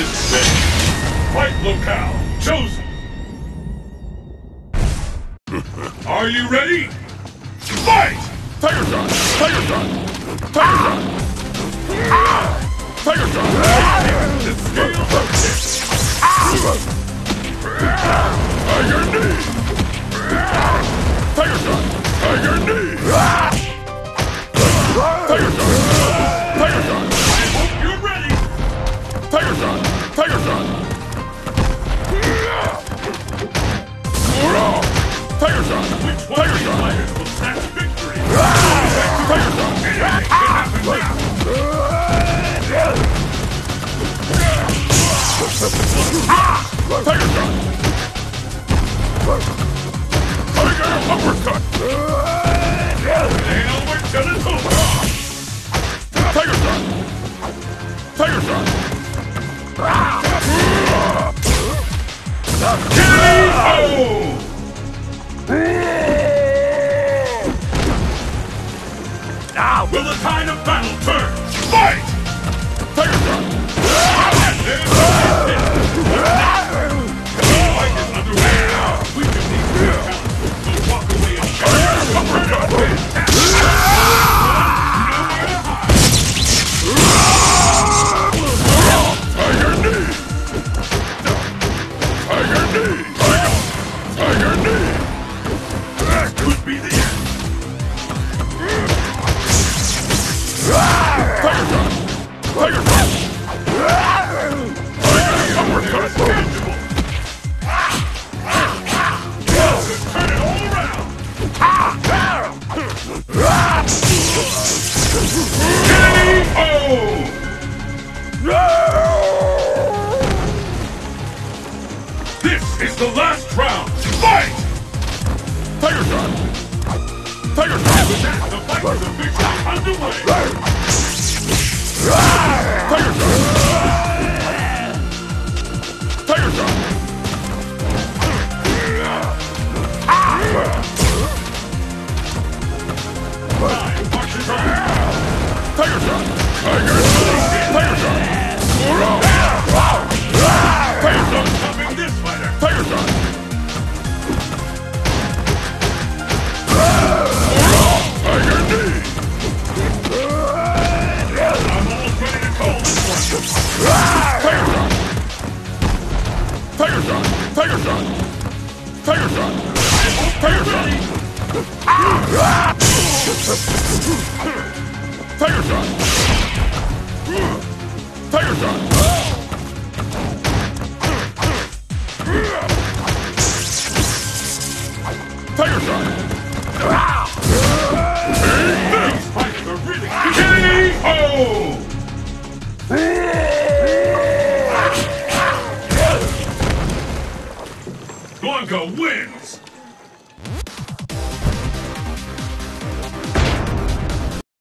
Dismissed! Fight locale chosen! Are you ready? Fight! Tiger Shot! Tiger Shot! Tiger Shot! Tiger Shot! The scale of Tiger Knee! Tiger Shot! Tiger Knee! Tiger Shot! Tiger Shot! I hope you're ready! Tiger Shot! Tiger Shot! Tiger Shot! Which one Tiger of these Shot! fighters will snatch victory? Tiger Shot! Anything can happen now! Tiger Shot! Tiger Uppercut! It ain't over till it's over! Tiger Shot! Tiger Shot! KO! Now will the tide of battle turn? Fight! Tiger Shot! And there's the hit. The fight is underway. We just need to walk away and Tiger Uppercut! Tiger Knee! Tiger Knee! Tiger Knee! That could be the end. Tiger Shot! Tiger Shot! Tiger Uppercut! Tangible. Turn it all around. This is the last round. Fight! Tiger Shot! Tiger Shot! With that, the fight is officially underway. Tiger Shot! Tiger Shot! Time marches on. Tiger Shot! Tiger Shot! Tiger Shot! Tiger Shot! Stopping this fighter. Tiger Shot! Tiger Knee! I'm almost ready to call this one. Tiger Shot! Tiger Shot! Tiger Shot! Tiger Shot! Tiger Shot! Tiger Shot! Tiger Shot! Tiger Shot! These fighters are really KO! Blanca wins!